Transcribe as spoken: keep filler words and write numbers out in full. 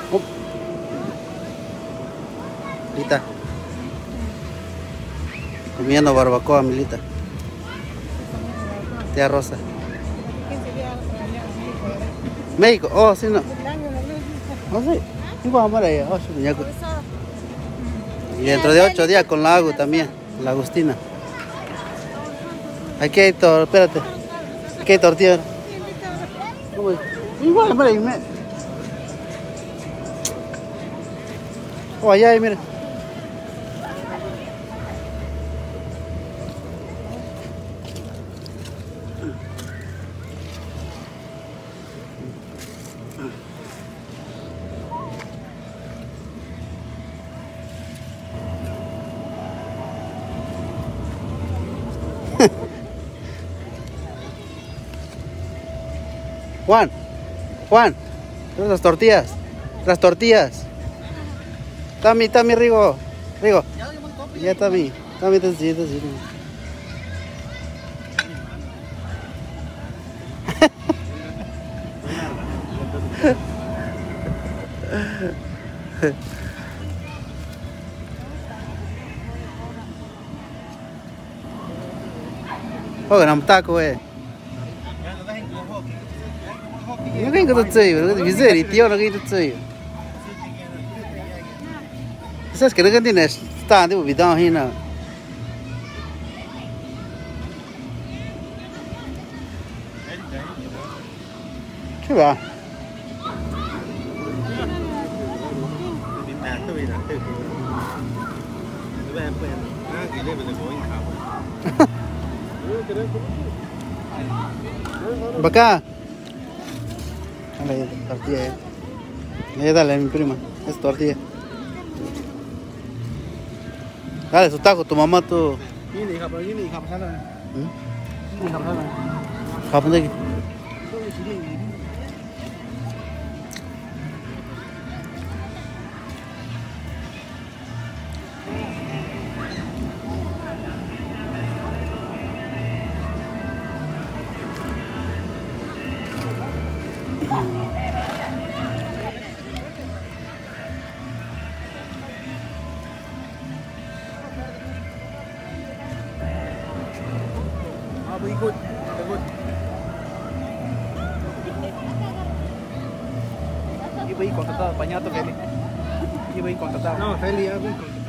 Oh. Milita. Comiendo barbacoa, Milita. Tía Rosa. México. Oh, sí, no. No sé. Igual vamos a ir. Y dentro de ocho días con la Agu también. La Agustina. Aquí hay tortilla. Espérate. Aquí hay tortilla. Igual, mira, mira. Oh, allá hay, mira. Juan, Juan, las tortillas, las tortillas. Tami, Tami, Rigo, Rigo. Ya, Tami, Tami, te siento, sí. Oye, no me taco, eh. No hay que todo eso, no hay que tío, no hay que todo eso. ¿Sabes que no tienes? Está de bebida ahí, no. ¿Qué va? Acá. Dale, tortilla. Eh. Dale, mi prima. Es tortilla. Dale, su taco, tu mamá, tu. Ini, hapa ini, hapa sana. Hmm? Ini hapa sana. Hapa lagi. Ikut, ikut. Iba a ir contratado, pañato, Feli. Iba a ir contratado. No, Feli, ya voy contratado.